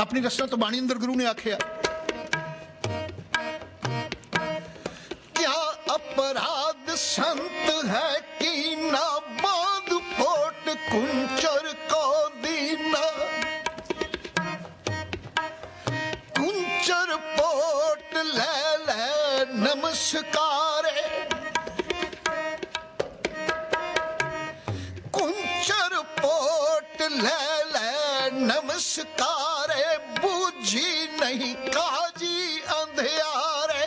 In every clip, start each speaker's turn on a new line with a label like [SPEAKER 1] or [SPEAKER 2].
[SPEAKER 1] अपनी रचना तो बाणी अंदर गुरु ने आखिया, क्या अपराध संत है कि ना बांध पोट कुंचर को दीना, कुंचर पोट ले ले नमस्कारे, कुंचर पोट ले ले नमस्कारे, बूझी नहीं काजी अंधियारे।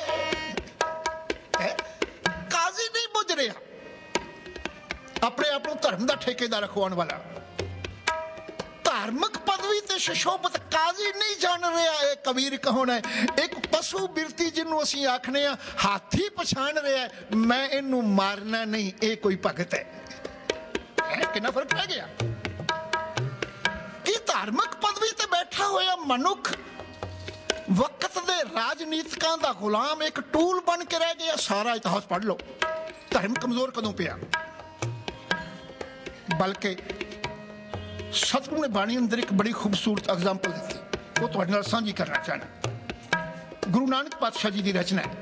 [SPEAKER 1] काजी नहीं बुझ रहा, अपने आप को धर्म का ठेकेदार रखवाण वाला, धार्मिक पदवी ते सुशोभित काजी नहीं जान रहा है। कबीर कौन है? एक पशु बिरती जिन्हों असीं आखने आ, हाथी पछाण रहा है, मैं इनू मारना नहीं, ये कोई भगत है। कितना फर्क रह गया कि धार्मिक पदवी ते बैठा होया मनुख वक्त दे राजनीतिकां दा गुलाम एक टूल बन के रह गया। सारा इतिहास पढ़ लो, धर्म कमजोर कदों पिया। बल्कि सतगुरु ने बाणी अंदर एक बड़ी खूबसूरत एग्जाम्पल दी, वो तुहाडे नाल साझी करना चाहना। गुरु नानक पातशाह जी की रचना है।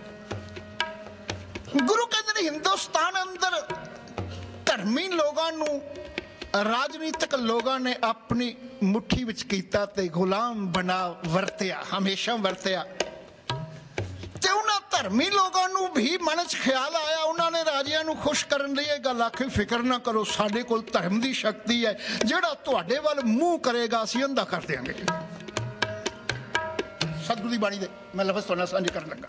[SPEAKER 1] गुरु कहते हैं हिंदुस्तान अंदर धर्मी लोगों नू राजनीतिक लोगों ने अपनी मुट्ठी विच कीता ते गुलाम बना वरत्या, हमेशा वरत्या। ते उन्हां धर्मी लोगों नू भी मन च ख्याल आया, उन्होंने राजियां नू खुश करन लई ये गल आखी, फिक्र ना करो, साडे कोल धर्म दी शक्ति है, जिहड़ा तुहाडे वल मूंह करेगा असीं अंधा कर देंगे। सतगुरु दी बाणी दे मैं लफ्ज़ तुहाडे नाल साझे करन लगा।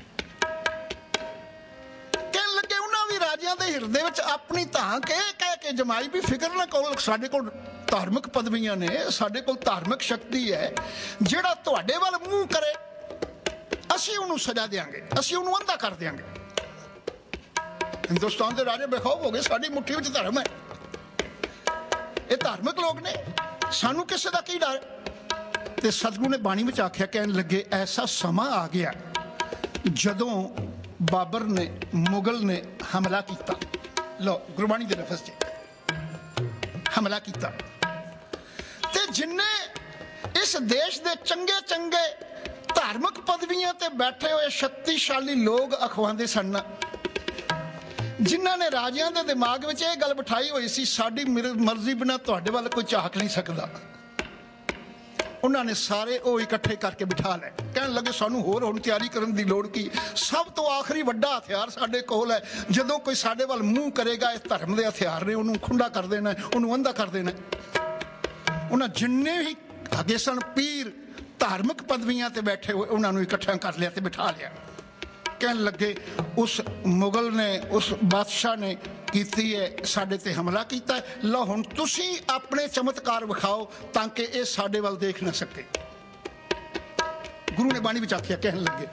[SPEAKER 1] राजियां दे हिरदे विच अपनी धां कह के जमाई भी, फिक्र ना करो, साडे कोल धार्मिक पदवियां ने, साडे कोल धार्मिक शक्ति है, जिहड़ा तुहाडे वल मूंह करे असीं उहनूं सजा देंगे, असीं उहनूं अंधा कर देंगे। हिंदुस्तान के राजे बेखौफ हो गए, साडी मुट्ठी विच धर्म है, ये धार्मिक लोग ने, सानू किसी दा की डर। ते सतगुरु ने बाणी विच आख्या, कहन लगे ऐसा समा आ गया जदों बाबर ने मुगल ने हमला किया। लो गुरबाणी दे लफ्ज़ हमला किया, ते जिन्ने इस देश दे चंगे चंगे धार्मिक पदवियां ते बैठे हुए शक्तिशाली लोग अखवांदे सन, जिन्हां ने राजियां दे दिमाग विच ये गल बिठाई हुई सी, साडी मर्जी बिना तुहाडे वल कोई झाक नहीं सकदा। उन्होंने सारे वो इकट्ठे करके बिठा ले, कहने लगे सानू होर हुण तैयारी करन दी लोड़ की, सब तो आखिरी वड्डा हथियार साडे कोल है, जदों कोई साडे वल मूंह करेगा इस धर्म दे हथियार ने उन्होंने खुंडा कर देना, उन्होंने अंधा कर देना। उन्हें जिन्ने भी हैगे सन पीर धार्मिक पदवियां ते बैठे हुए उन्होंने इकट्ठा कर लिया ते बिठा लिया। कहने लगे उस मुगल ने, उस बादशाह ने कीती है, साडे ते हमला कीता है, लो हुण तुसीं अपने चमत्कार विखाओ ताकि ये साडे वल देख ना सके। गुरु ने बाणी विच आख्या, कहने लगे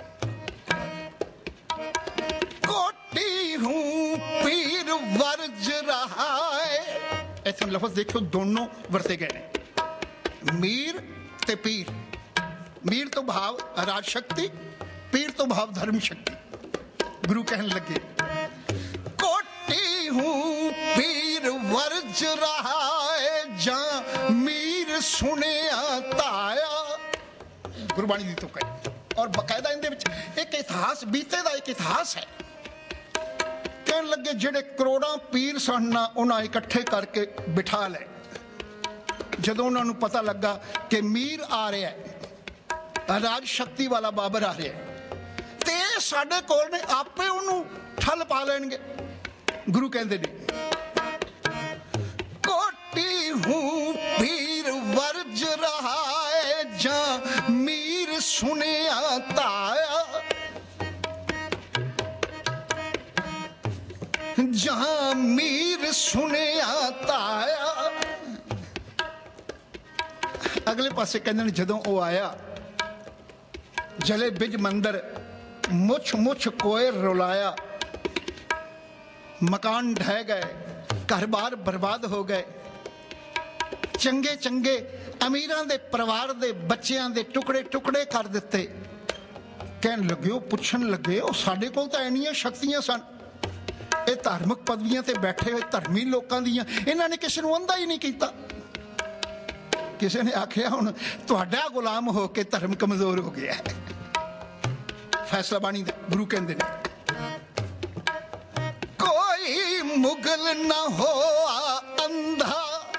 [SPEAKER 1] कोटी हूं पीर वर्ज रहा है। ऐसे लफ्ज़ देखो दोनों वरते गए ने, मीर ते पीर। मीर तो भाव राज शक्ति, पीर तो भाव धर्म शक्ति। गुरु कहने लगे कोटी हूं पीर वर्ज रहा है, जहां मीर सुने ताया। गुरबाणी दी तो कही, और बकायदा इनदे विच एक इतिहास बीते दा एक इतिहास है। कहने लगे जेड़े करोड़ां पीर सन ना, उन्हें इकट्ठे करके बिठा ले। जदों उन्होंने पता लगा कि मीर आ रहा है, राज शक्ति वाला बाबर आ रहा है, ते साडे कोल ने आपे उन्होंने ठल पा लेंगे। गुरु कहते ने कोटी हूं पीर वर्ज रहा है, जहां मीर सुने ताया, जहां मीर सुने ताया। अगले पासे कहते जदों वो आया, जले बिज मंदिर मुछ मुछ कोए रुलाया, मकान ढह गए, घर बार बर्बाद हो गए, चंगे चंगे अमीरां दे परिवार दे बच्चियां दे टुकड़े टुकड़े कर दिते। कहन लगे, पुछन लगे, साडे कोल तां इन्नियां शक्तियां सन, ये धार्मिक पदवियां ते बैठे हुए धर्मी लोकां दियां, इन्हां ने किसी नूं अंधा ही नहीं कीता। किसी ने आख्या हुण तुहाडा गुलाम हो के धर्म कमजोर हो गया है। फैसला बाणी दा गुरु कहंदे ने कोई मुगल ना हो अंधा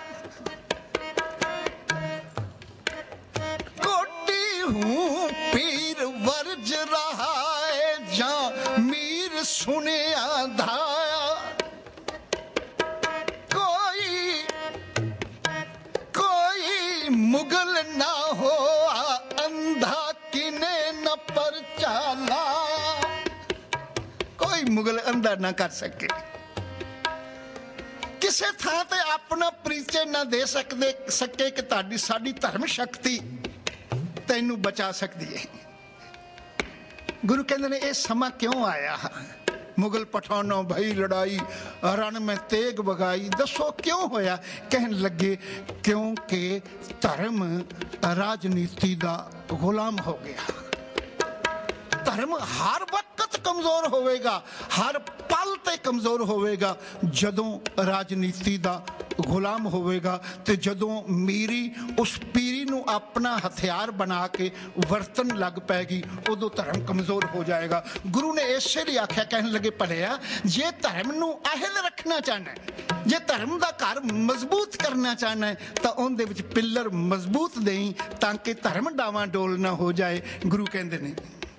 [SPEAKER 1] कोटी हूं पीर वर्ज रहा है जा मीर सुने धाया मुगल ना हो अंधा किने न परचाला कोई मुगल अंधा ना कर सके किसे थां ते अपना परिचय ना दे सके कि ताड़ी साड़ी धर्म शक्ति तैनू बचा सकती है। गुरु कहते ने यह समा क्यों आया मुगल पठानों भई लड़ाई रण में तेग बगाई दसो क्यों होया कहन लगे क्योंकि धर्म राजनीति का गुलाम हो गया। धर्म हर वक्त कमजोर होवेगा हर पल ते कमजोर होवेगा जदों राजनीति का गुलाम होवेगा ते जदों मीरी उस पीरी नू अपना हथियार बना के वरतन लग पैगी उदों धर्म कमजोर हो जाएगा। गुरु ने इसे लिए आख्या कहन लगे भलिया जे धर्म नू अहल रखना चाहना है जे धर्म का घर मजबूत करना चाहना है तो उनदे विच पिलर मजबूत देई ताकि धर्म डावाडोल ना हो जाए। गुरु कहंदे ने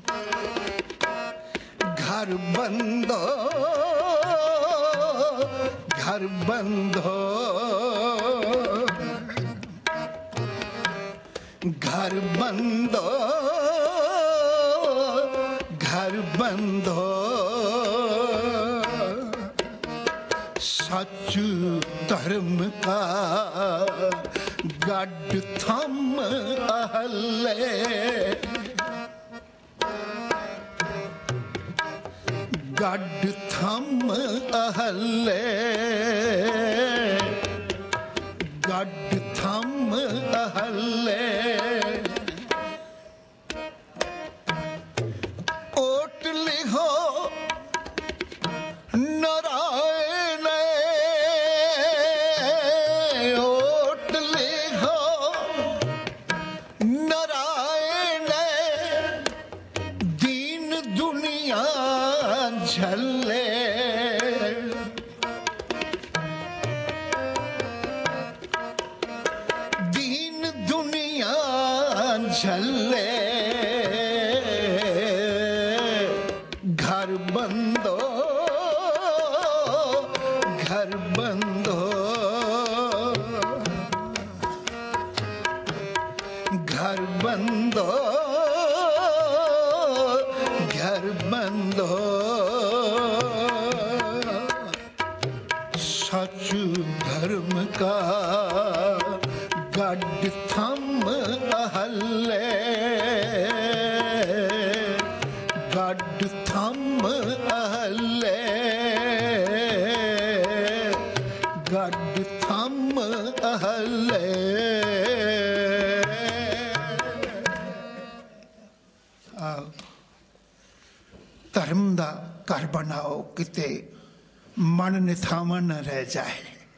[SPEAKER 1] घर बंदो घर बंदो घर बंदो घर बंदो सच धर्म का गढ़ थम अहले गढ़ थम अहले गढ़ थम अहले ओट लिखो नारायण ओट लिखो नारायण दीन दुनिया झल्ले दीन दुनिया झल्ले घर बंदो घर बंदो घर बंदो घर बंदो सच धर्म का गढ़ थम अहले गढ़ थम अहले गढ़ थम अहले। धर्म का घर बनाओ किते मन निथावा न रह जाए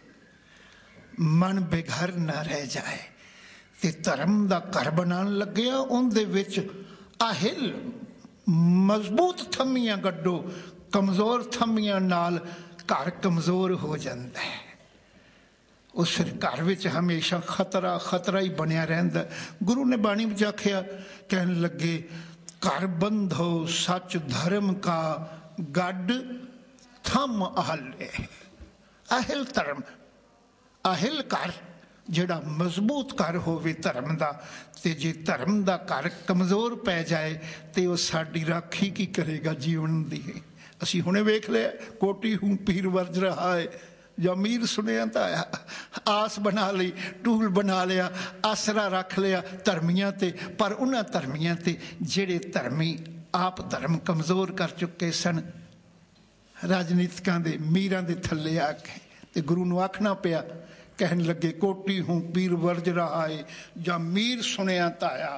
[SPEAKER 1] मन बेघर न रह जाए ते धर्म का घर बनान लग्या उनदे विच आहिल मजबूत थमियां गड्डो कमजोर थमियां नाल घर कमजोर हो जाता है। उस घर विच हमेशा खतरा खतरा ही बनिया रहिंदा। गुरु ने बाणी विच आखिया कहन लगे घर बंधो सच धर्म का गढ़ थम अहले अहिल धर्म अहिल घर जिहड़ा मजबूत घर होवे धर्म दा ते जे धर्म दा घर कमजोर पै जाए ते वो साडी राखी की करेगा जीवन दी। असीं हुणे वेख लिया कोटी हूं पीर वर्ज रहा है या मीर सुनिया ताया आस बना ली टूल बना लिया आसरा रख लिया धर्मियां ते पर उन्हां धर्मियां ते जिहड़े धर्मी आप धर्म कमजोर कर चुके सन राजनीतिकां दे मीरां दे थल्ले आके ते गुरु नूं आखना पिया कहन लगे कोटी हूं पीर वर्ज रहा है या मीर सुनिया ताया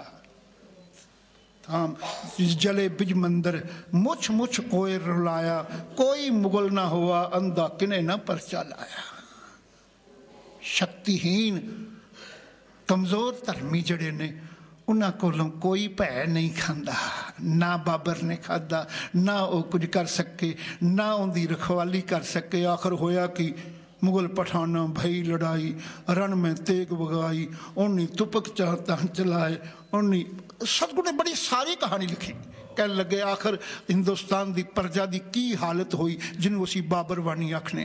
[SPEAKER 1] जले बिज मंदिर मुछ मुछ कोई रुलाया कोई मुगल ना हुआ अंधा किने ना परचा लाया। शक्तिहीन कमज़ोर धर्मी जड़े ने उन्हां कोलों कोई भै नहीं खांदा, ना बाबर ने खादा, ना वो कुछ कर सके, ना उनकी रखवाली कर सके। आखिर होया कि मुगल पठाना भई लड़ाई, रण में तेग बगाई, उन्नी तुपक चाहता चलाए, उन्नी सतगुरु ने बड़ी सारी कहानी लिखी। कह लगे आखिर हिंदुस्तान की प्रजा की की हालत हुई जिन्हों असी बाबर वाणी आखने।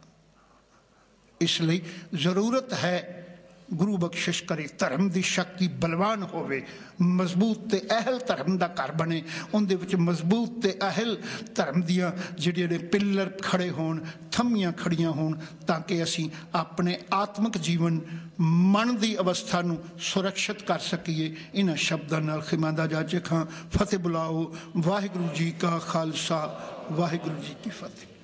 [SPEAKER 1] इसलिए जरूरत है गुरु बख्शिश करे धर्म की शक्ति बलवान होवे, मजबूत ते अहल धर्म का घर बने, उनदे विच मजबूत ते अहल धर्म दियां जिहड़े ने पिलर खड़े होण, थमियां खड़ियां होण, ताकि असी अपने आत्मिक जीवन मन की अवस्था नूं सुरक्षित कर सकीए। इन्हां शब्दां नाल खिमांदा जा चखां। फतेह बुलाओ। वाहिगुरू जी का खालसा, वाहिगुरू जी की फतेह।